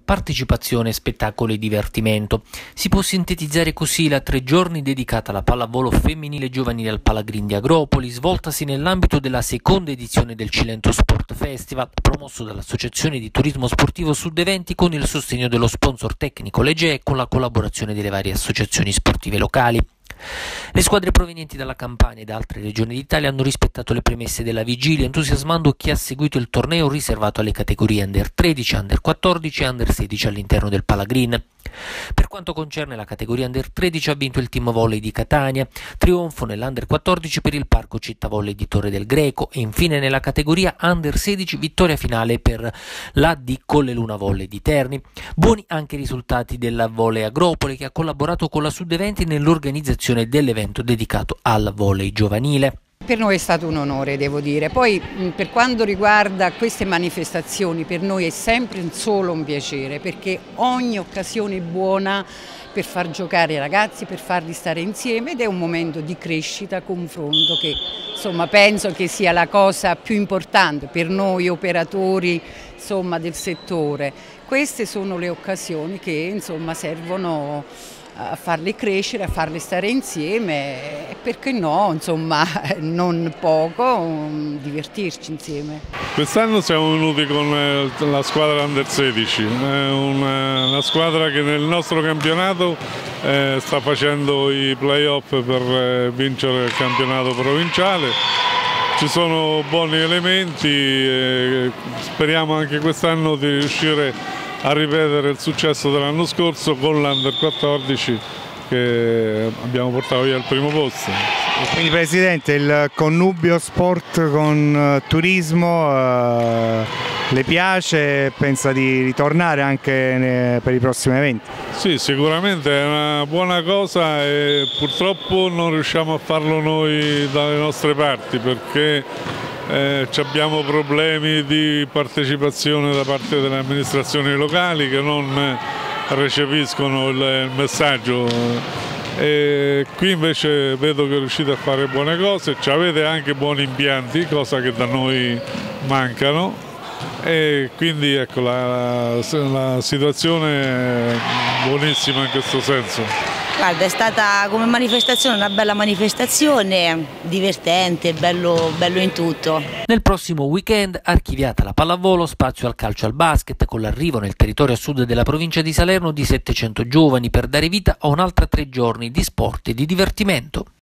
partecipazione, spettacolo e divertimento. Si può sintetizzare così la 3 giorni dedicata alla pallavolo femminile giovanile al Palagrin di Agropoli, svoltasi nell'ambito della seconda edizione del Cilento Sport Festival, promosso dall'Associazione di Turismo Sportivo Sud Eventi con il sostegno dello sponsor tecnico Legea e con la collaborazione delle varie associazioni sportive locali. Le squadre provenienti dalla Campania e da altre regioni d'Italia hanno rispettato le premesse della vigilia, entusiasmando chi ha seguito il torneo riservato alle categorie Under 13, Under 14 e Under 16 all'interno del Palagrin. Per quanto concerne la categoria Under 13 ha vinto il team volley di Catania, trionfo nell'Under 14 per il Parco Città Volley di Torre del Greco e infine nella categoria Under 16 vittoria finale per l'AD Colle Luna Volley di Terni. Buoni anche i risultati della Volley Agropoli, che ha collaborato con la Sud Eventi nell'organizzazione dell'evento dedicato al volley giovanile. Per noi è stato un onore, devo dire. Poi per quanto riguarda queste manifestazioni, per noi è sempre solo un piacere, perché ogni occasione è buona per far giocare i ragazzi, per farli stare insieme, ed è un momento di crescita, confronto, che insomma penso che sia la cosa più importante per noi operatori, insomma, del settore. Queste sono le occasioni che insomma servono a farli crescere, a farli stare insieme e perché no, insomma, non poco, divertirci insieme. Quest'anno siamo venuti con la squadra Under 16, una squadra che nel nostro campionato sta facendo i playoff per vincere il campionato provinciale. Ci sono buoni elementi, speriamo anche quest'anno di riuscire a ripetere il successo dell'anno scorso con l'Under 14 che abbiamo portato via al primo posto. Quindi Presidente, il connubio sport con turismo le piace e pensa di ritornare anche per i prossimi eventi? Sì, sicuramente è una buona cosa e purtroppo non riusciamo a farlo noi dalle nostre parti perché abbiamo problemi di partecipazione da parte delle amministrazioni locali che non recepiscono il messaggio. E qui invece vedo che riuscite a fare buone cose, avete anche buoni impianti, cosa che da noi mancano, e quindi ecco, la situazione è buonissima in questo senso. Guarda, è stata come manifestazione una bella manifestazione, divertente, bello in tutto. Nel prossimo weekend archiviata la pallavolo, spazio al calcio e al basket con l'arrivo nel territorio a sud della provincia di Salerno di 700 giovani per dare vita a un'altra 3 giorni di sport e di divertimento.